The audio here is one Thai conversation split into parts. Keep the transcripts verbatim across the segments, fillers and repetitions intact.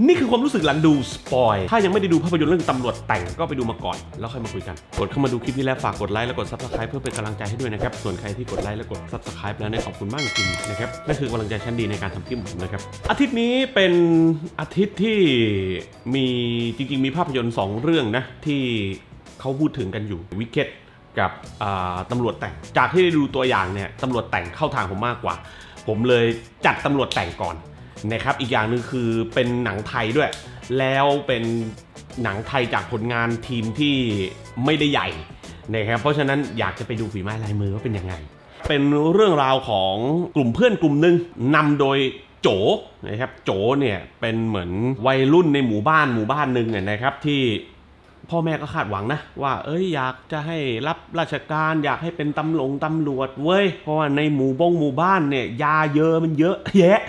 นี่คือความรู้สึกหลังดูสปอยถ้ายังไม่ได้ดูภาพยนตร์เรื่องตำรวจแต่งก็ไปดูมาก่อนแล้วค่อยมาคุยกันกดเข้ามาดูคลิปนี้แล้วฝากกดไลค์และกด ซับสไครบ์ เพื่อเป็นกำลังใจให้ด้วยนะครับส่วนใครที่กดไลค์และกด ซับสไครบ์ แล้วเนี่ยขอบคุณมากจริงๆนะครับนั่นคือกำลังใจชั้นดีในการทำคลิปของผมนะครับอาทิตย์นี้เป็นอาทิตย์ที่มีจริงๆมีภาพยนตร์สองเรื่องนะที่เขาพูดถึงกันอยู่วิกเก็ตกับตำรวจแต่งจากที่ได้ดูตัวอย่างเนี่ยตำรวจแต่งเข้าทางผมมากกว่าผมเลยจัดตำรวจแต่งก่อนนะครับอีกอย่างหนึ่งคือเป็นหนังไทยด้วยแล้วเป็นหนังไทยจากผลงานทีมที่ไม่ได้ใหญ่นะครับเพราะฉะนั้นอยากจะไปดูฝีไม้ลายมือว่าเป็นยังไงเป็นเรื่องราวของกลุ่มเพื่อนกลุ่มหนึ่งนำโดยโจนะครับโจเนี่ยเป็นเหมือนวัยรุ่นในหมู่บ้านหมู่บ้านหนึ่งเนี่ยนะครับที่พ่อแม่ก็คาดหวังนะว่าเอ้ยอยากจะให้รับราชการอยากให้เป็นตำรวจตำรวจเว้ยเพราะว่าในหมู่บ้งหมู่บ้านเนี่ยยาเยอะมันเยอะแยะ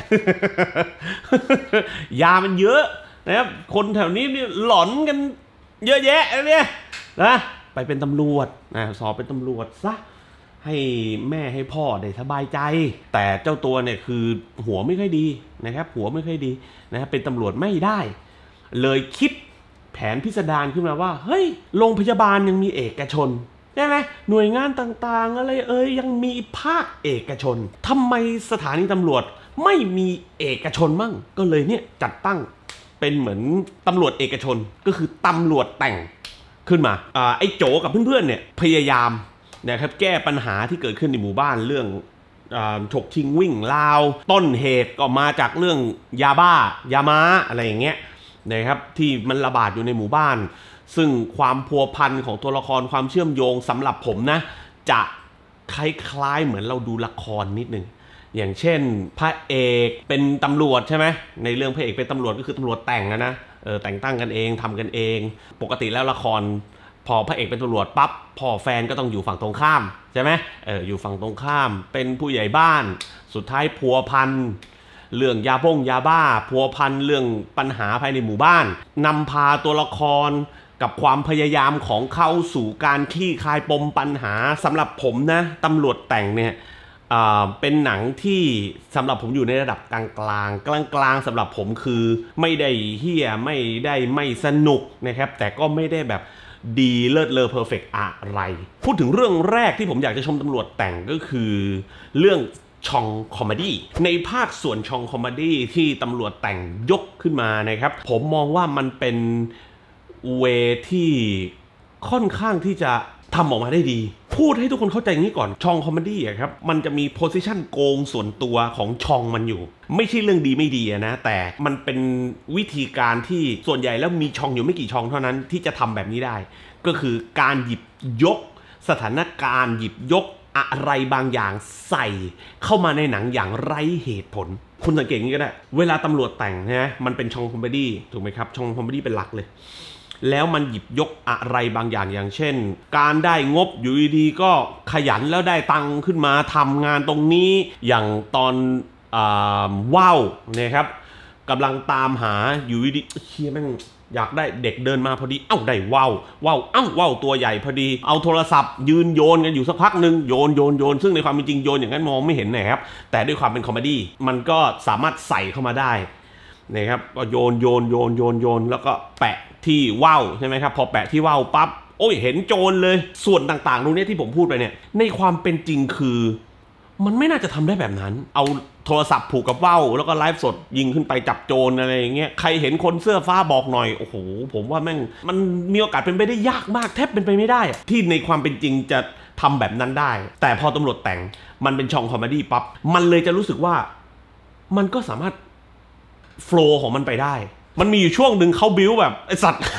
ยามันเยอะนะครับคนแถวนี้นี่หลอนกันเยอะแยะเนี่ยนะไปเป็นตำรวจนะสอบเป็นตำรวจซะให้แม่ให้พ่อได้สบายใจแต่เจ้าตัวเนี่ยคือหัวไม่ค่อยดีนะครับหัวไม่ค่อยดีนะครับเป็นตำรวจไม่ได้เลยคิดแผนพิสดารขึ้นมาว่าเฮ้ยโรงพยาบาลยังมีเอกชนใช่ไหมหน่วยงานต่างๆอะไรเอ่ยยังมีภาคเอกชนทำไมสถานีตำรวจไม่มีเอกชนมั่งก็เลยเนี่ยจัดตั้งเป็นเหมือนตำรวจเอกชนก็คือตำรวจแต่งขึ้นมาอ่าไอ้โจกับเพื่อนๆเนี่ยพยายามนะครับแก้ปัญหาที่เกิดขึ้นในหมู่บ้านเรื่องฉกชิงวิ่งราวต้นเหตุก็มาจากเรื่องยาบ้ายาม้าอะไรอย่างเงี้ยนะครับที่มันระบาดอยู่ในหมู่บ้านซึ่งความพัวพันของตัวละครความเชื่อมโยงสำหรับผมนะจะคล้ายๆเหมือนเราดูละครนิดนึงอย่างเช่นพระเอกเป็นตำรวจใช่ไหมในเรื่องพระเอกเป็นตำรวจก็คือตำรวจแต่งนะนะเออแต่งตั้งกันเองทำกันเองปกติแล้วละครพอพระเอกเป็นตำรวจปั๊บพ่อแฟนก็ต้องอยู่ฝั่งตรงข้ามใช่ไหมเอออยู่ฝั่งตรงข้ามเป็นผู้ใหญ่บ้านสุดท้ายพัวพันเรื่องยาบ้งยาบ้าพัวพันเรื่องปัญหาภายในหมู่บ้านนำพาตัวละครกับความพยายามของเขาสู่การคลี่คลายปมปัญหาสำหรับผมนะตำรวจแต่งเนี่ยเป็นหนังที่สำหรับผมอยู่ในระดับกลางกลางกลางกลางสำหรับผมคือไม่ได้เฮี้ยไม่ได้ไม่สนุกนะครับแต่ก็ไม่ได้แบบดีเลิศเลอเพอร์เฟกต์อะไรพูดถึงเรื่องแรกที่ผมอยากจะชมตำรวจแต่งก็คือเรื่องชองคอมเมดี้ในภาคส่วนชองคอมเมดี้ที่ตำรวจแต่งยกขึ้นมานะครับผมมองว่ามันเป็นเวที่ค่อนข้างที่จะทำออกมาได้ดีพูดให้ทุกคนเข้าใจอย่างนี้ก่อนชองคอมเมดี้ครับมันจะมีโพสิชันโกงส่วนตัวของชองมันอยู่ไม่ใช่เรื่องดีไม่ดีนะแต่มันเป็นวิธีการที่ส่วนใหญ่แล้วมีชองอยู่ไม่กี่ชองเท่านั้นที่จะทำแบบนี้ได้ก็คือการหยิบยกสถานการณ์หยิบยกอะไรบางอย่างใส่เข้ามาในหนังอย่างไร้เหตุผลคุณสังเกตอย่างนี้ก็ได้เวลาตำรวจแต่งนะมันเป็นชองคอมเมดี้ถูกไหมครับชองคอมเมดี้เป็นหลักเลยแล้วมันหยิบยกอะไรบางอย่างอย่างเช่นการได้งบอยู่ดีๆก็ขยันแล้วได้ตังค์ขึ้นมาทำงานตรงนี้อย่างตอนว้าวนะครับกำลังตามหาอยู่ดีๆเชี่ยแม่งอยากได้เด็กเดินมาพอดีเอ้าได้ว้าวว้าวเอ้าว้าวตัวใหญ่พอดีเอาโทรศัพท์ยืนโยนกันอยู่สักพักหนึ่งโยนโยนโยนซึ่งในความเป็นจริงโยนอย่างนั้นมองไม่เห็นนะครับแต่ด้วยความเป็นคอมเมดี้มันก็สามารถใส่เข้ามาได้นะครับก็โยนโยนโยนโยนโยนแล้วก็แปะที่ว่าวใช่ไหมครับพอแปะที่ว่าวปั๊บโอ้ยเห็นโจรเลยส่วนต่างๆตรงนี้ที่ผมพูดไปเนี่ยในความเป็นจริงคือมันไม่น่าจะทำได้แบบนั้นเอาโทรศัพท์ผูกกับว่าวแล้วก็ไลฟ์สดยิงขึ้นไปจับโจรอะไรอย่างเงี้ยใครเห็นคนเสื้อฟ้าบอกหน่อยโอ้โหผมว่าแม่งมันมีโอกาสเป็นไปได้ยากมากแทบเป็นไปไม่ได้ที่ในความเป็นจริงจะทำแบบนั้นได้แต่พอตำรวจแต่งมันเป็นช่องคอมเมดี้ปั๊บมันเลยจะรู้สึกว่ามันก็สามารถโฟลว์ของมันไปได้มันมีอยู่ช่วงหนึ่งเขาบิ้วแบบไอสัตว์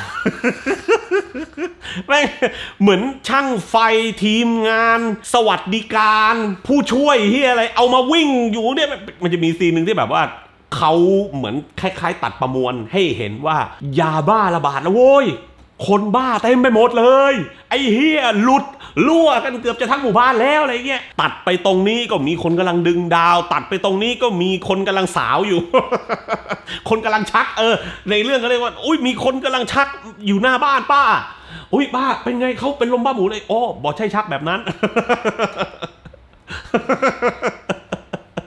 แม่งเหมือนช่างไฟทีมงานสวัสดิการผู้ช่วยที่อะไรเอามาวิ่งอยู่เนี่ยมันจะมีซีนหนึ่งที่แบบว่าเขาเหมือนคล้ายๆตัดประมวลให้เห็นว่ายาบ้าระบาดแล้วโว้ยคนบ้าเต็มไปหมดเลยไอ้เฮียหลุดรั่วกันเกือบจะทั้งหมู่บ้านแล้วอะไรเงี้ยตัดไปตรงนี้ก็มีคนกำลังดึงดาวตัดไปตรงนี้ก็มีคนกำลังสาวอยู่ คนกำลังชักเออในเรื่องเขาเรียกว่าอุ้ยมีคนกำลังชักอยู่หน้าบ้านป้าอุ้ยป้าเป็นไงเขาเป็นลมบ้าหมูเลยโอ้บอกใช่ชักแบบนั้น แล้วก็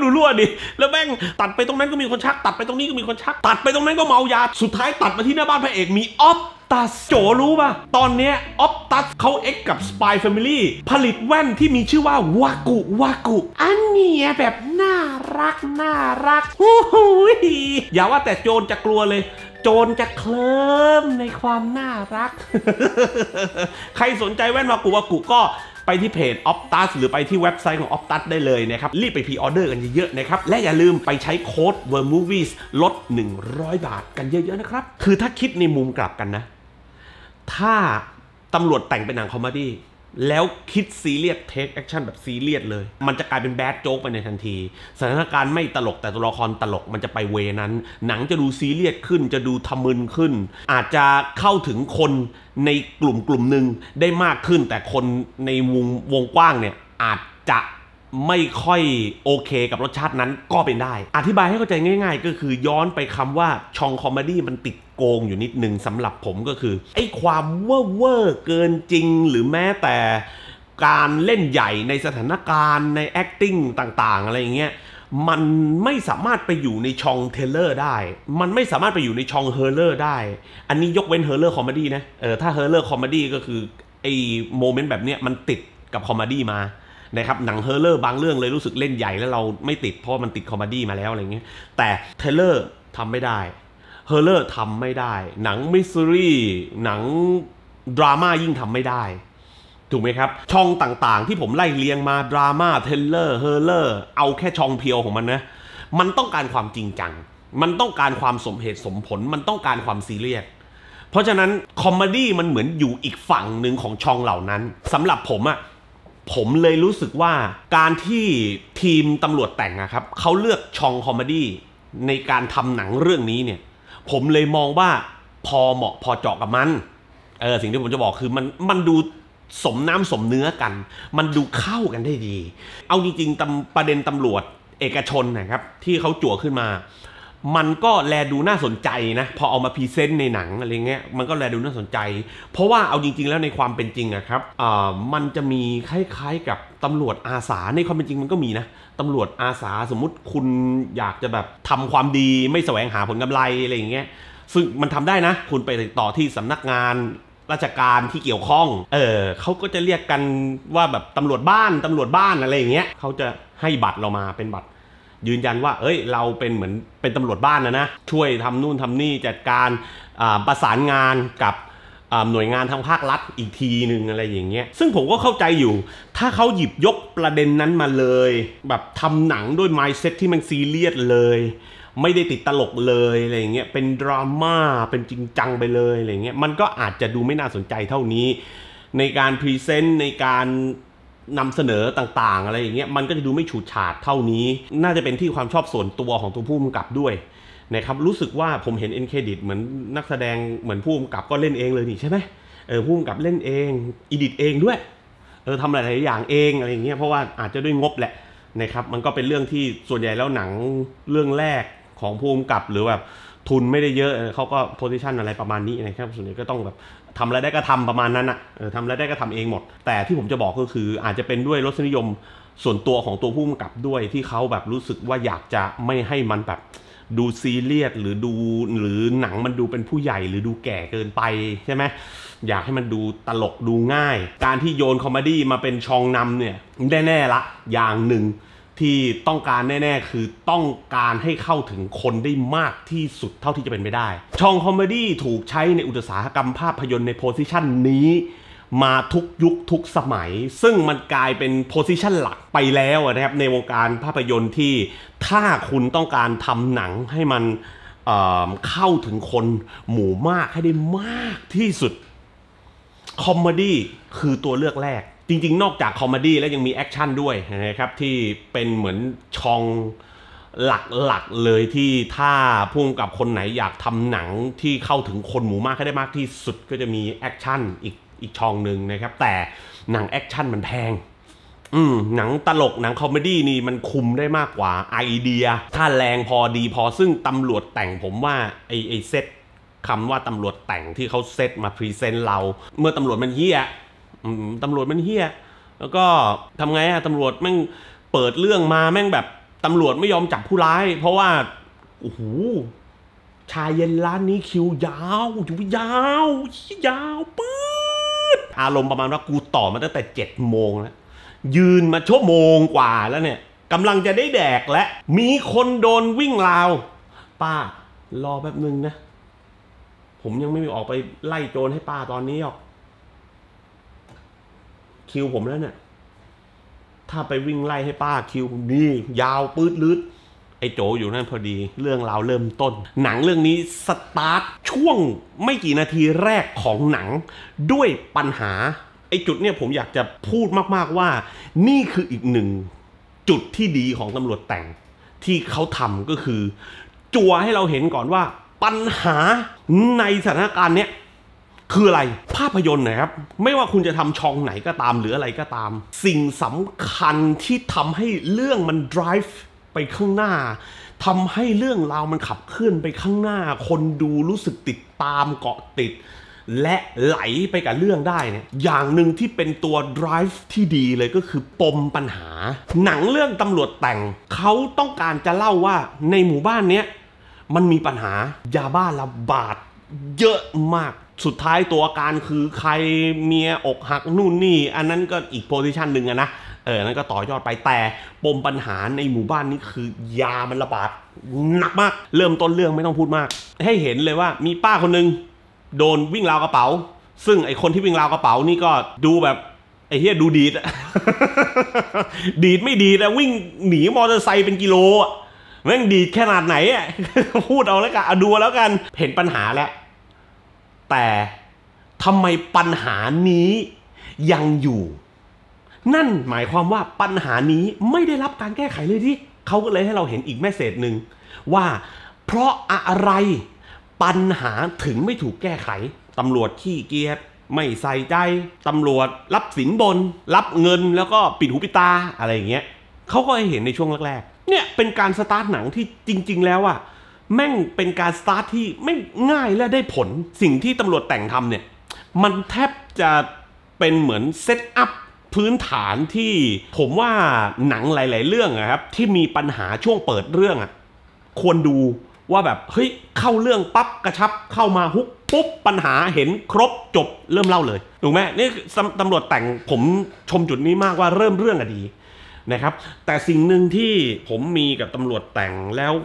ดูรั่วดิแล้วแม่งตัดไปตรงนั้นก็มีคนชักตัดไปตรงนี้ก็มีคนชักตัดไปตรงนั้นก็เมายาสุดท้ายตัดมาที่หน้าบ้านพระเอกมีออฟตัสโจรู้ป่ะตอนเนี้ยออฟตัสเขาเอ็กกับ Spy Family ผลิตแว่นที่มีชื่อว่าวากุวากุอันนี้แบบน่ารักน่ารักหูยอย่าว่าแต่โจรจะกลัวเลยโจรจะเคลิ้มในความน่ารัก ใครสนใจแว่นวากุวากุก็ไปที่เพจ Optus หรือไปที่เว็บไซต์ของ Optus ได้เลยนะครับรีบไปพรีออเดอร์กันเยอะๆนะครับและอย่าลืมไปใช้โค้ด Vermovies ลดหนึ่งร้อยบาทกันเยอะๆนะครับคือถ้าคิดในมุมกลับกันนะถ้าตำรวจแต่งเป็นหนังคอมเมดี้แล้วคิดซีเรียสเทคแอคชั่นแบบซีเรียสเลยมันจะกลายเป็นแบดโจ๊กไปในทันทีสถานการณ์ไม่ตลกแต่ตัวละครตลกมันจะไปเวนั้นหนังจะดูซีเรียสขึ้นจะดูทะมึนขึ้นอาจจะเข้าถึงคนในกลุ่มกลุ่มหนึ่งได้มากขึ้นแต่คนในวงวงกว้างเนี่ยอาจจะไม่ค่อยโอเคกับรสชาตินั้นก็เป็นได้อธิบายให้เข้าใจง่ายๆก็คือย้อนไปคำว่าช่องคอมเมดี้มันติดโกงอยู่นิดนึงสำหรับผมก็คือไอ้ความเว่อร์เวอร์เกินจริงหรือแม้แต่การเล่นใหญ่ในสถานการณ์ใน acting ต่างๆอะไรอย่างเงี้ยมันไม่สามารถไปอยู่ในช่องเทเลอร์ได้มันไม่สามารถไปอยู่ในช่องเฮอร์เลอร์ได้อันนี้ยกเว้นเฮอร์เลอร์คอมเมดี้นะเออถ้าเฮอร์เลอร์คอมเมดี้ก็คือไอ้โมเมนต์แบบเนี้ยมันติดกับคอมเมดี้มานะครับหนังเฮอร์เลอร์บางเรื่องเลยรู้สึกเล่นใหญ่แล้วเราไม่ติดเพราะมันติดคอมเมดี้มาแล้วอะไรเงี้ยแต่เทเลอร์ทำไม่ได้เฮอร์เลอร์ทำไม่ได้หนังมิสซิรี่หนังดราม่ายิ่งทำไม่ได้ถูกไหมครับช่องต่างๆที่ผมไล่เรียงมาดราม่าเทเลอร์เฮอร์เลอร์เอาแค่ช่องเพียวของมันนะมันต้องการความจริงจังมันต้องการความสมเหตุสมผลมันต้องการความซีเรียสเพราะฉะนั้นคอมเมดี้มันเหมือนอยู่อีกฝั่งหนึ่งของช่องเหล่านั้นสำหรับผมอะผมเลยรู้สึกว่าการที่ทีมตำรวจแต่งอะครับเขาเลือกช่องคอมเมดี้ในการทำหนังเรื่องนี้เนี่ยผมเลยมองว่าพอเหมาะพอเจาะกับมันเออสิ่งที่ผมจะบอกคือมันมันดูสมน้ำสมเนื้อกันมันดูเข้ากันได้ดีเอาจริงๆประเด็นตำรวจเอกชนนะครับที่เขาจั่วขึ้นมามันก็แลดูน่าสนใจนะพอเอามาพรีเซนต์ในหนังอะไรเงี้ยมันก็แลดูน่าสนใจเพราะว่าเอาจริงๆแล้วในความเป็นจริงอะครับอ่ามันจะมีคล้ายๆกับตำรวจอาสาในความเป็นจริงมันก็มีนะตำรวจอาสาสมมุติคุณอยากจะแบบทำความดีไม่แสวงหาผลกำไรอะไรอย่างเงี้ยซึ่งมันทำได้นะคุณไปติดต่อที่สำนักงานราชการที่เกี่ยวข้องเออเขาก็จะเรียกกันว่าแบบตำรวจบ้านตำรวจบ้านอะไรอย่างเงี้ยเขาจะให้บัตรเรามาเป็นบัตรยืนยันว่าเอ้ยเราเป็นเหมือนเป็นตำรวจบ้านนะนะช่วยทำนู่นทำนี่จัดการประสานงานกับหน่วยงานทางภาครัฐอีกทีหนึ่งอะไรอย่างเงี้ยซึ่งผมก็เข้าใจอยู่ถ้าเขาหยิบยกประเด็นนั้นมาเลยแบบทำหนังด้วย mindset ที่มันซีเรียสเลยไม่ได้ติดตลกเลยอะไรอย่างเงี้ยเป็นดราม่าเป็นจริงจังไปเลยอะไรเงี้ยมันก็อาจจะดูไม่น่าสนใจเท่านี้ในการพรีเซนต์ในการนำเสนอต่างๆอะไรอย่างเงี้ยมันก็จะดูไม่ฉูดฉาดเท่านี้น่าจะเป็นที่ความชอบส่วนตัวของตัวผู้กำกับด้วยนะครับรู้สึกว่าผมเห็นเอ็นเครดิตเหมือนนักแสดงเหมือนผู้กำกับก็เล่นเองเลยนี่ใช่ไหมเออผู้กำกับเล่นเองอีดิทเองด้วยเออทำหลายๆอย่างเองอะไรอย่างเงี้ยเพราะว่าอาจจะด้วยงบแหละนะครับมันก็เป็นเรื่องที่ส่วนใหญ่แล้วหนังเรื่องแรกของผู้กำกับหรือแบบทุนไม่ได้เยอะเขาก็โพสิชันอะไรประมาณนี้นะครับส่วนใหญ่ก็ต้องแบบทำอะไรได้ก็ทำประมาณนั้นอ่ะเออทำอะไรได้ก็ทำเองหมดแต่ที่ผมจะบอกก็คืออาจจะเป็นด้วยรสนิยมส่วนตัวของตัวผู้กำกับด้วยที่เขาแบบรู้สึกว่าอยากจะไม่ให้มันแบบดูซีเรียสหรือดูหรือหนังมันดูเป็นผู้ใหญ่หรือดูแก่เกินไปใช่ไหมอยากให้มันดูตลกดูง่ายการที่โยนคอมเมดี้มาเป็นช่องนำเนี่ยแน่ๆละอย่างหนึ่งที่ต้องการแน่ๆคือต้องการให้เข้าถึงคนได้มากที่สุดเท่าที่จะเป็นไปได้ช่องคอมเมดี้ถูกใช้ในอุตสาหกรรมภาพยนตร์ในโพสิชันนี้มาทุกยุคทุกสมัยซึ่งมันกลายเป็นโพสิชันหลักไปแล้วนะครับในวงการภาพยนตร์ที่ถ้าคุณต้องการทำหนังให้มันเอ่อเข้าถึงคนหมู่มากให้ได้มากที่สุดคอมเมดี้คือตัวเลือกแรกจริงๆนอกจากคอมเมดี้แล้วยังมีแอคชั่นด้วยนะครับที่เป็นเหมือนช่องหลักๆเลยที่ถ้าผู้กำกับคนไหนอยากทำหนังที่เข้าถึงคนหมู่มากให้ได้มากที่สุดก็จะมีแอคชั่นอีกอีกช่องหนึ่งนะครับแต่หนังแอคชั่นมันแพงอืมหนังตลกหนังคอมเมดี้นี่มันคุมได้มากกว่าไอเดียถ้าแรงพอดีพอซึ่งตำรวจแต่งผมว่าไอไอเซตคำว่าตำรวจแต่งที่เขาเซตมาพรีเซนต์เราเมื่อตำรวจมันเหี้ยตำรวจมันเหี้ยแล้วก็ทำไงอะตำรวจแม่งเปิดเรื่องมาแม่งแบบตำรวจไม่ยอมจับผู้ร้ายเพราะว่าโอ้โหชาเย็นร้านนี้คิวยาวอยู่ยาวยาวปื๊ดอารมณ์ประมาณว่ากูต่อมาตั้งแต่เจ็ดโมงแล้วยืนมาชั่วโมงกว่าแล้วเนี่ยกำลังจะได้แดกและมีคนโดนวิ่งราวป้ารอแป๊บนึงนะผมยังไม่ออกไปไล่โจรให้ป้าตอนนี้หรอกคิวผมแล้วเนี่ยถ้าไปวิ่งไล่ให้ป้าคิวนี่ยาวปื๊ดลืดไอ้โจอยู่นั่นพอดีเรื่องราวเริ่มต้นหนังเรื่องนี้สตาร์ทช่วงไม่กี่นาทีแรกของหนังด้วยปัญหาไอ้จุดเนี่ยผมอยากจะพูดมากๆว่านี่คืออีกหนึ่งจุดที่ดีของตำรวจแต่งที่เขาทำก็คือจั่วให้เราเห็นก่อนว่าปัญหาในสถานการณ์เนี้ยคืออะไรภาพยนตร์นะครับไม่ว่าคุณจะทำช่องไหนก็ตามหรืออะไรก็ตามสิ่งสำคัญที่ทำให้เรื่องมัน drive ไปข้างหน้าทำให้เรื่องราวมันขับเคลื่อนไปข้างหน้าคนดูรู้สึกติดตามเกาะติดและไหลไปกับเรื่องได้เนี่ยอย่างหนึ่งที่เป็นตัว drive ที่ดีเลยก็คือปมปัญหาหนังเรื่องตำรวจแต่งเขาต้องการจะเล่าว่าในหมู่บ้านเนี้ยมันมีปัญหายาบ้าระบาดเยอะมากสุดท้ายตัวการคือใครเมียอกหักนู่นนี่อันนั้นก็อีกโพซิชันหนึ่งนะเออนั้นก็ต่อยอดไปแต่ปมปัญหาในหมู่บ้านนี้คือยามันระบาดหนักมากเริ่มต้นเรื่องไม่ต้องพูดมากให้เห็นเลยว่ามีป้าคนนึงโดนวิ่งราวกระเป๋าซึ่งไอคนที่วิ่งราวกระเป๋านี่ก็ดูแบบไอเฮียดูดีด ดีดไม่ดีแต่วิ่งหนีมอเตอร์ไซค์เป็นกิโลอ่ะแม่งดีดขนาดไหนอ่ะ พูดเอาแล้วกันเอาดูแล้วกันเห็นปัญหาแล้วแต่ทำไมปัญหานี้ยังอยู่นั่นหมายความว่าปัญหานี้ไม่ได้รับการแก้ไขเลยที่เขาก็เลยให้เราเห็นอีกแมสเสจหนึ่งว่าเพราะอะไรปัญหาถึงไม่ถูกแก้ไขตำรวจขี้เกียจไม่ใส่ใจตำรวจรับสินบนรับเงินแล้วก็ปิดหูปิดตาอะไรอย่างเงี้ยเขาก็ให้เห็นในช่วงแรกๆเนี่ยเป็นการสตาร์ทหนังที่จริงๆแล้วอะแม่งเป็นการสตาร์ทที่ไม่ง่ายและได้ผลสิ่งที่ตำรวจแต่งทำเนี่ยมันแทบจะเป็นเหมือนเซตอัพพื้นฐานที่ผมว่าหนังหลายๆเรื่องอะครับที่มีปัญหาช่วงเปิดเรื่องอะควรดูว่าแบบเฮ้ยเข้าเรื่องปั๊บกระชับเข้ามาฮุกปุ๊บปัญหาเห็นครบจบเริ่มเล่าเลยถูกไหมนี่ตำรวจแต่งผมชมจุดนี้มากว่าเริ่มเรื่องอะดีนะครับแต่สิ่งหนึ่งที่ผมมีกับตำรวจแต่งแล้ว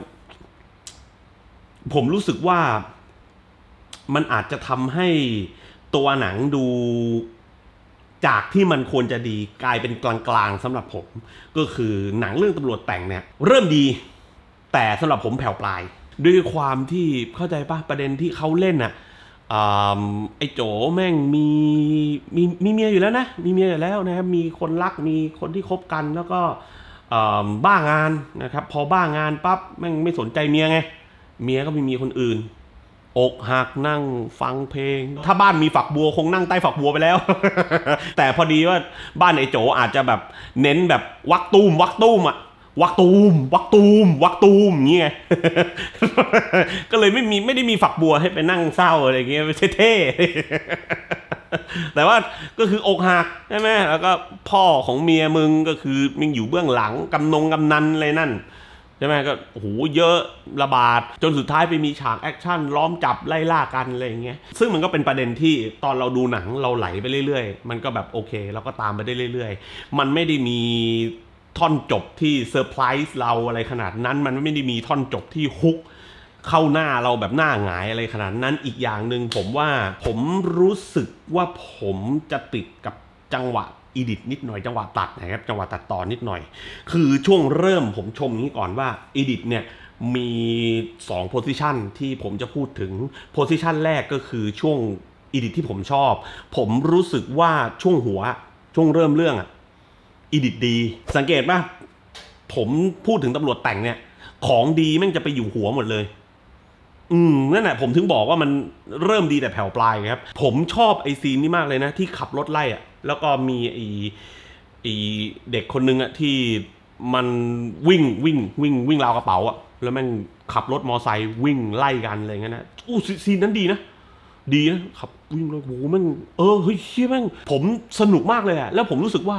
ผมรู้สึกว่ามันอาจจะทำให้ตัวหนังดูจากที่มันควรจะดีกลายเป็นกลางๆสำหรับผมก็คือหนังเรื่องตำรวจแต่งเนี่ยเริ่มดีแต่สำหรับผมแผ่วปลายด้วยความที่เข้าใจป่ะประเด็นที่เขาเล่นอ่ะไอ้โจแม่งมีมีมีเมียอยู่แล้วนะมีเมียอยู่แล้วนะครับมีคนรักมีคนที่คบกันแล้วก็บ้างานนะครับพอบ้างานปั๊บแม่งไม่สนใจเมียไงเมียก็มีเมียคนอื่นอกหักนั่งฟังเพลงถ้าบ้านมีฝักบัวคงนั่งใต้ฝักบัวไปแล้ว แต่พอดีว่าบ้านไอ้โจอาจจะแบบเน้นแบบวักตูมวักตูมอะวักตูมวักตูมวักตูมอย่างเงี้ย ก็เลยไม่มีไม่ได้มีฝักบัวให้ไปนั่งเศร้าอะไรเงี้ยเท่ๆ แต่ว่าก็คืออกหักใช่ไหมแล้วก็พ่อของเมียมึงก็คือมึงอยู่เบื้องหลังกำนงกำนันอะไรนั่นใช่ไหมก็โอ้โหเยอะระบาดจนสุดท้ายไปมีฉากแอคชั่นล้อมจับไล่ล่ากันอะไรอย่างเงี้ยซึ่งมันก็เป็นประเด็นที่ตอนเราดูหนังเราไหลไปเรื่อยๆมันก็แบบโอเคเราก็ตามไปได้เรื่อยๆมันไม่ได้มีท่อนจบที่เซอร์ไพรส์เราอะไรขนาดนั้นมันไม่ได้มีท่อนจบที่ฮุกเข้าหน้าเราแบบหน้าหงายอะไรขนาดนั้นอีกอย่างหนึ่งผมว่าผมรู้สึกว่าผมจะติดกับจังหวะอีดิทนิดหน่อยจังหวะตัดนะครับจังหวะตัดต่อนิดหน่อยคือช่วงเริ่มผมชมนี้ก่อนว่าอีดิทเนี่ยมีสองโพสิชันที่ผมจะพูดถึงโพสิชันแรกก็คือช่วงอีดิทที่ผมชอบผมรู้สึกว่าช่วงหัวช่วงเริ่มเรื่องอะอีดิทดีสังเกตป่ะผมพูดถึงตำรวจแต่งเนี่ยของดีแม่งจะไปอยู่หัวหมดเลยอืมนั่นแหละผมถึงบอกว่ามันเริ่มดีแต่แผ่วปลายครับผมชอบไอซีนนี้มากเลยนะที่ขับรถไล่อะแล้วก็มีไอไอเด็กคนนึงอะที่มันวิ่งวิ่งวิ่งวิ่งราวกระเป๋าอะแล้วแม่งขับรถมอไซค์วิ่งไล่กันอะไรเงี้ยนะอู้ซีนนั้นดีนะดีนะขับวิ่งแล้วโหแม่งเออเฮ้ยเชี่ยแม่งผมสนุกมากเลยอะแล้วผมรู้สึกว่า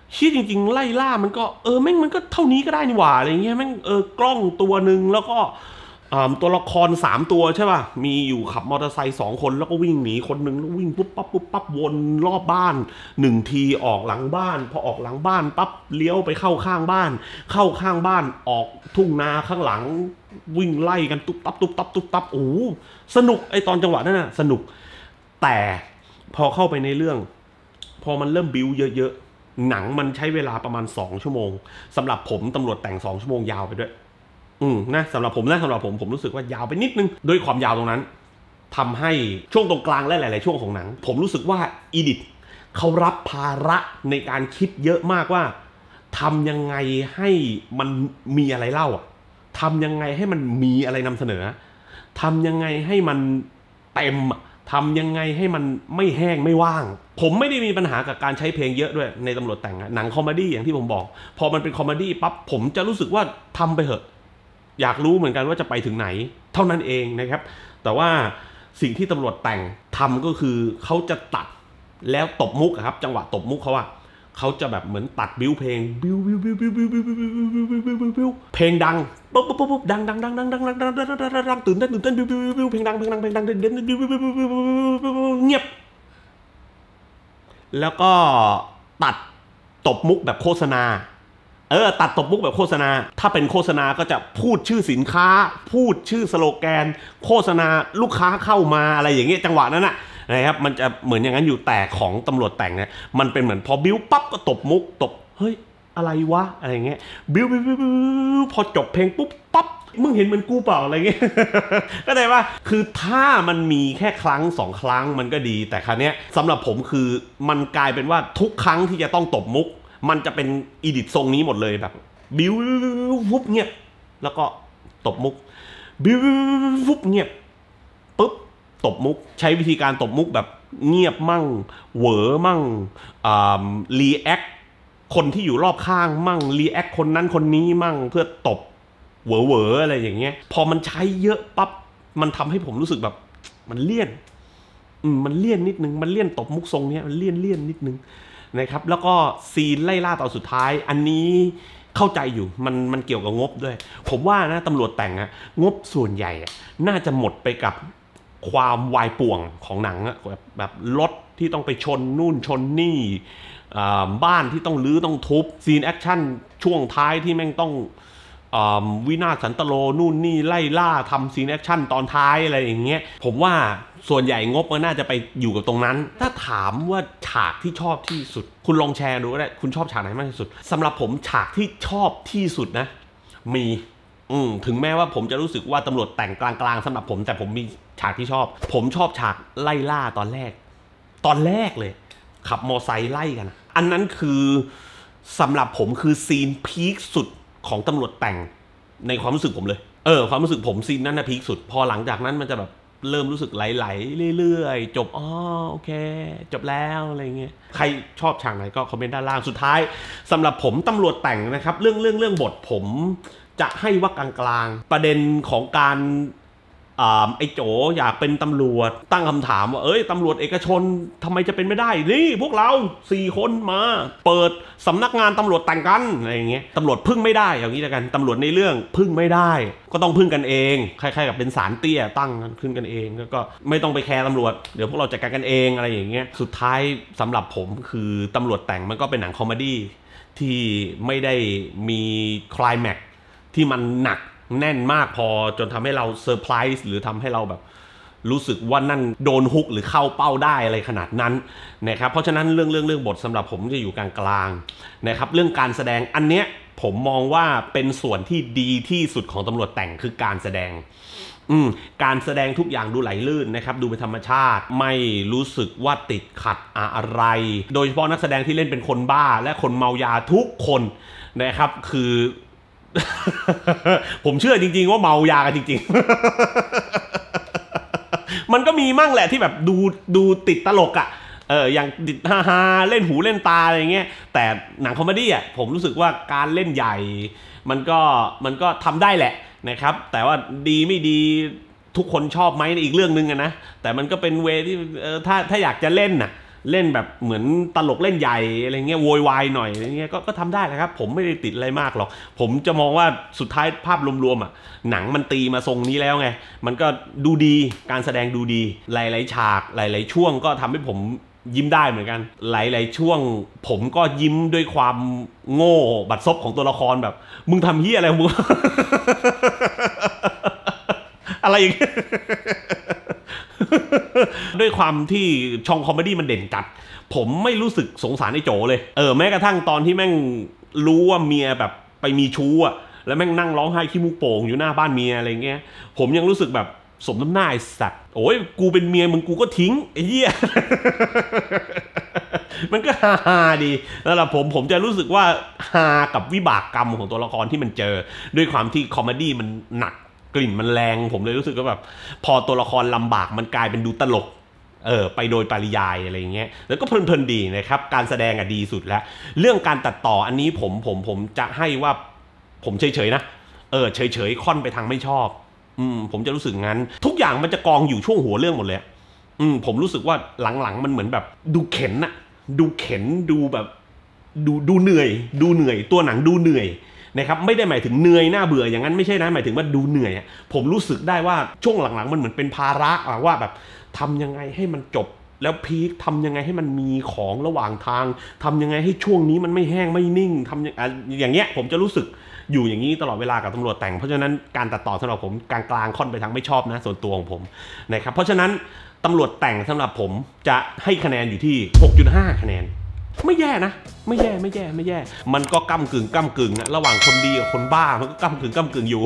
ชี้จริงๆไล่ล่ามันก็เออแม่งมันก็เท่านี้ก็ได้นี่หว่าอะไรเงี้ยแม่งเออกล้องตัวหนึ่งแล้วก็ตัวละครสามตัวใช่ป่ะมีอยู่ขับมอเตอร์ไซค์สองคนแล้วก็วิ่งหนีคนหนึ่งแล้ววิ่งปุ๊บปั๊บปุ๊บปั๊บวนรอบบ้านหนึ่งทีออกหลังบ้านพอออกหลังบ้านปั๊บเลี้ยวไปเข้าข้างบ้านเข้าข้างบ้านออกทุ่งนาข้างหลังวิ่งไล่กันตุ๊บตับตุ๊บตับตุ๊บตับโอ้สนุกไอตอนจังหวะนั้นน่ะสนุกแต่พอเข้าไปในเรื่องพอมันเริ่มบิ้วเยอะๆหนังมันใช้เวลาประมาณสองชั่วโมงสำหรับผมตำรวจแต่งสองชั่วโมงยาวไปด้วยอืมนะสำหรับผมนะสำหรับผมผมรู้สึกว่ายาวไปนิดนึงด้วยความยาวตรงนั้นทำให้ช่วงตรงกลางและหลายๆช่วงของหนังผมรู้สึกว่าอีดิทเขารับภาระในการคิดเยอะมากว่าทำยังไงให้มันมีอะไรเล่าอ่ะทำยังไงให้มันมีอะไรนำเสนอทำยังไงให้มันเต็มทำยังไงให้มันไม่แห้งไม่ว่างผมไม่ได้มีปัญหากับการใช้เพลงเยอะด้วยในตำรวจแต่งหนังคอมเมดี้อย่างที่ผมบอกพอมันเป็นคอมเมดี้ปั๊บผมจะรู้สึกว่าทำไปเถอะอยากรู้เหมือนกันว่าจะไปถึงไหนเท่านั้นเองนะครับแต่ว่าสิ่งที่ตำรวจแต่งทำก็คือเขาจะตัดแล้วตบมุกครับจังหวะตบมุกเขาอะเขาจะแบบเหมือนตัดบิ้วเพลงบิ้วบิ้วบิ้วบิ้วบิ้วบิ้วบิ้วบิ้วบิ้วเพลงดังปุ๊บปุ๊บปุ๊บดังดังดังดังดังดังดังดังดังดังตื่นเต้นตื่นเต้นบิ้วบิ้วบิ้วเพลงดังเพลงดังเพลงดังเด่นเด่นบิ้วบิ้วบิ้วบิ้วเงียบแล้วก็ตัดตบมุกแบบโฆษณาเออตัดตบมุกแบบโฆษณาถ้าเป็นโฆษณาก็จะพูดชื่อสินค้าพูดชื่อสโลแกนโฆษณาลูกค้าเข้ามาอะไรอย่างเงี้ยจังหวะนั้นน่ะนะครับมันจะเหมือนอย่างนั้นอยู่แต่ของตำรวจแต่งเนี่ยมันเป็นเหมือนพอบิ้วปั๊บก็ตบมุกตบเฮ้ยอะไรวะอะไรเงี้ยบิ้วบิ้วบิ้วพอจบเพลงปุ๊บปั๊บมึงเห็นเหมือนกูเปล่าอะไรเงี้ยก็ได้ว่าคือถ้ามันมีแค่ครั้งสองครั้งมันก็ดีแต่ครั้งเนี้ยสำหรับผมคือมันกลายเป็นว่าทุกครั้งที่จะต้องตบมุกมันจะเป็นอีดิททรงนี้หมดเลยแบบบิ้ววุบเงียบแล้วก็ตบมุกบิ้ววุบเงียบปุ๊บตบมุกใช้วิธีการตบมุกแบบเงียบมั่งเหวอมั่งรีแอคคนที่อยู่รอบข้างมั่งรีแอคคนนั้นคนนี้มั่งเพื่อตบเหวอเหวออะไรอย่างเงี้ยพอมันใช้เยอะปั๊บมันทำให้ผมรู้สึกแบบมันเลี่ยนอืมมันเลี่ยนนิดนึงมันเลี่ยนตบมุกทรงเนี้ยมันเลี่ยนเลี่ยนนิดนึงนะครับแล้วก็ซีนไล่ล่าตอนสุดท้ายอันนี้เข้าใจอยู่มันมันเกี่ยวกับงบด้วยผมว่านะตำรวจแต่งอะงบส่วนใหญ่น่าจะหมดไปกับความวายป่วงของหนังอะแบบแบบรถที่ต้องไปชนนู่นชนนี่บ้านที่ต้องรื้อต้องทุบซีนแอคชั่นช่วงท้ายที่แม่งต้องวินาศสันตโลนู่นนี่ไล่ล่าทำซีนแอคชั่นตอนท้ายอะไรอย่างเงี้ยผมว่าส่วนใหญ่งบมันน่าจะไปอยู่กับตรงนั้นถ้าถามว่าฉากที่ชอบที่สุดคุณลองแชร์ดูก็ได้คุณชอบฉากไหนมากที่สุดสำหรับผมฉากที่ชอบที่สุดนะมีอืมถึงแม้ว่าผมจะรู้สึกว่าตำรวจแต่งกลางๆสำหรับผมแต่ผมมีฉากที่ชอบผมชอบฉากไล่ล่าตอนแรกตอนแรกเลยขับมอไซค์ไล่กันอันนั้นคือสำหรับผมคือซีนพีคสุดของตำรวจแต่งในความรู้สึกผมเลยเออความรู้สึกผมซีนนั้นนะพีคสุดพอหลังจากนั้นมันจะแบบเริ่มรู้สึกไหลๆเรื่อยๆจบอ๋อโอเคจบแล้วอะไรเงี้ยใครชอบฉากไหนก็คอมเมนต์ด้านล่างสุดท้ายสำหรับผมตำรวจแต่งนะครับเรื่องเรื่องเรื่องบทผมจะให้ว่ากลางๆประเด็นของการไอ้โจอยากเป็นตำรวจตั้งคำถามว่าเอ้ยตำรวจเอกชนทำไมจะเป็นไม่ได้นี่พวกเราสี่คนมาเปิดสำนักงานตำรวจแต่งกันอะไรอย่างเงี้ยตำรวจพึ่งไม่ได้อย่างนี้แล้วกันตำรวจในเรื่องพึ่งไม่ได้ก็ต้องพึ่งกันเองคล้ายๆกับเป็นศาลเตี้ยตั้งขึ้นกันเองแล้วก็ไม่ต้องไปแคร์ตำรวจเดี๋ยวพวกเราจัดการกันเองอะไรอย่างเงี้ยสุดท้ายสำหรับผมคือตำรวจแต่งมันก็เป็นหนังคอมเมดี้ที่ไม่ได้มีไคลแม็กซ์ที่มันหนักแน่นมากพอจนทำให้เราเซอร์ไพรส์หรือทำให้เราแบบรู้สึกว่านั่นโดนฮุกหรือเข้าเป้าได้อะไรขนาดนั้นนะครับเพราะฉะนั้นเรื่องเรื่องเรื่องบทสำหรับผมจะอยู่กลางๆนะครับเรื่องการแสดงอันเนี้ยผมมองว่าเป็นส่วนที่ดีที่สุดของตำรวจแต่งคือการแสดงอืมการแสดงทุกอย่างดูไหลลื่นนะครับดูเป็นธรรมชาติไม่รู้สึกว่าติดขัดอะไรโดยเฉพาะนักแสดงที่เล่นเป็นคนบ้าและคนเมายาทุกคนนะครับคือผมเชื่อจริงๆว่าเมายากันจริงๆมันก็มีมั่งแหละที่แบบดูดูติดตลกอ่ะเอออย่างติดฮาๆเล่นหูเล่นตาอะไรเงี้ยแต่หนังคอมเมดี้อ่ะผมรู้สึกว่าการเล่นใหญ่มันก็มันก็ทำได้แหละนะครับแต่ว่าดีไม่ดีทุกคนชอบไหมอีกเรื่องนึงนะแต่มันก็เป็นเวที่เออถ้าถ้าอยากจะเล่นน่ะเล่นแบบเหมือนตลกเล่นใหญ่อะไรเงี้ยโวยวายหน่อยอะไรเงี้ยก็ก็ทำได้นะครับผมไม่ได้ติดอะไรมากหรอกผมจะมองว่าสุดท้ายภาพรวมๆอ่ะหนังมันตีมาทรงนี้แล้วไงมันก็ดูดีการแสดงดูดีหลายๆฉากหลายๆช่วงก็ทำให้ผมยิ้มได้เหมือนกันหลายๆช่วงผมก็ยิ้มด้วยความโง่บัดซบของตัวละครแบบมึงทำเหี้ยอะไรมึง อะไรอย่างเงี้ย ด้วยความที่ช่องคอมเมดี้มันเด่นจัดผมไม่รู้สึกสงสารไอ้โจเลยเออแม้กระทั่งตอนที่แม่งรู้ว่าเมียแบบไปมีชู้อะแล้วแม่งนั่งร้องไห้ขี้มูกโป่งอยู่หน้าบ้านเมียอะไรเงี้ยผมยังรู้สึกแบบสมน้ำหน้าไอ้สัตว์โอ้ยกูเป็นเมียมึงกูก็ทิ้งไอ้เหี้ย มันก็ฮาฮาดีแล้วล่ะผมผมจะรู้สึกว่าฮากับวิบากกรรมของตัวละครที่มันเจอด้วยความที่คอมเมดี้มันหนักกลิ่นมันแรงผมเลยรู้สึกว่าแบบพอตัวละครลำบากมันกลายเป็นดูตลกเออไปโดยปริยายอะไรเงี้ยแล้วก็เพลินๆดีนะครับการแสดงอะดีสุดแล้วเรื่องการตัดต่ออันนี้ผมผมผมจะให้ว่าผมเฉยๆนะเออเฉยๆค่อนไปทางไม่ชอบอืมผมจะรู้สึกงั้นทุกอย่างมันจะกองอยู่ช่วงหัวเรื่องหมดเลยอืมผมรู้สึกว่าหลังๆมันเหมือนแบบดูเข็นอะดูเข็นดูแบบดูดูเหนื่อยดูเหนื่อยตัวหนังดูเหนื่อยนะครับไม่ได้หมายถึงเหนื่อยหน้าเบื่ออย่างนั้นไม่ใช่นะหมายถึงว่าดูเหนื่อยผมรู้สึกได้ว่าช่วงหลังๆมันเหมือนเป็นภาระว่าแบบทำยังไงให้มันจบแล้วพีคทำยังไงให้มันมีของระหว่างทางทำยังไงให้ช่วงนี้มันไม่แห้งไม่นิ่งทำอย่างเงี้ยผมจะรู้สึกอยู่อย่างนี้ตลอดเวลากับตำรวจแต่งเพราะฉะนั้นการตัดต่อสำหรับผมกลางๆค่อนไปทางไม่ชอบนะส่วนตัวของผมนะครับเพราะฉะนั้นตำรวจแต่งสำหรับผมจะให้คะแนนอยู่ที่ หกจุดห้า คะแนนไม่แย่นะไม่แย่ไม่แย่ไม่แย่มันก็ก้ำกึ่งก้ำกึ่งระหว่างคนดีกับคนบ้ามันก็ก้ำกึ่งก้ำกึ่งอยู่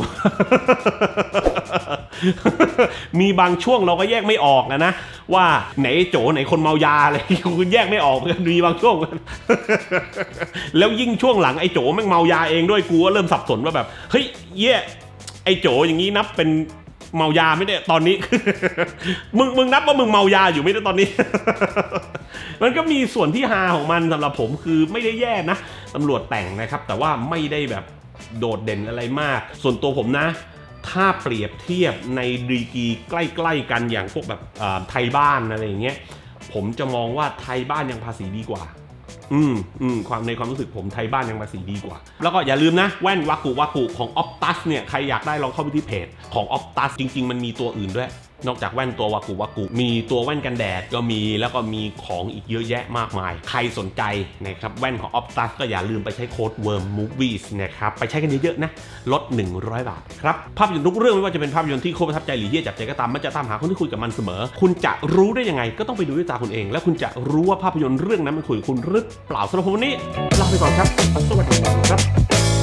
มีบางช่วงเราก็แยกไม่ออกนะนะว่าไหนโจไหนคนเมายาอะไรคุณแยกไม่ออกมีบางช่วง แล้วยิ่งช่วงหลังไอ้โจแม่งเมายาเองด้วยกูก็เริ่มสับสนว่าแบบเฮ้ยเย่ไอ้โจอย่างนี้นับเป็นเมายาไม่ได้ตอนนี้ มึงมึงนับว่ามึงเมายาอยู่ไม่ได้ตอนนี้ มันก็มีส่วนที่ฮาของมันสำหรับผมคือไม่ได้แย่นะตำรวจแต่งนะครับแต่ว่าไม่ได้แบบโดดเด่นอะไรมากส่วนตัวผมนะถ้าเปรียบเทียบในดีกรีใกล้ๆกันอย่างพวกแบบไทยบ้านอะไรอย่างเงี้ยผมจะมองว่าไทยบ้านยังภาษีดีกว่าอืมอืมความในความรู้สึกผมไทยบ้านยังภาษีดีกว่าแล้วก็อย่าลืมนะแว่นวากุวากุของ Optus เนี่ยใครอยากได้ลองเข้าไปที่เพจของ Optus จริงๆมันมีตัวอื่นด้วยนอกจากแว่นตัววากุวากุมีตัวแว่นกันแดดก็มีแล้วก็มีของอีกเยอะแยะมากมายใครสนใจนะครับแว่นของ Optus ก็อย่าลืมไปใช้โค้ด เวิร์ม มูฟวี่ส นะครับไปใช้กันเยอะๆนะลดหนึ่งร้อยบาทครับภาพยนตร์ทุกเรื่องไม่ว่าจะเป็นภาพยนตร์ที่โคตรประทับใจหรือเยี่ยจับใจก็ตามมันจะตามหาคนที่คุยกับมันเสมอคุณจะรู้ได้ยังไงก็ต้องไปดูด้วยตาคุณเองแล้วคุณจะรู้ว่าภาพยนตร์เรื่องนั้นมันคุยกับคุณหรือเปล่าสำหรับวันนี้ลาไปก่อนครับสวัสดีครับ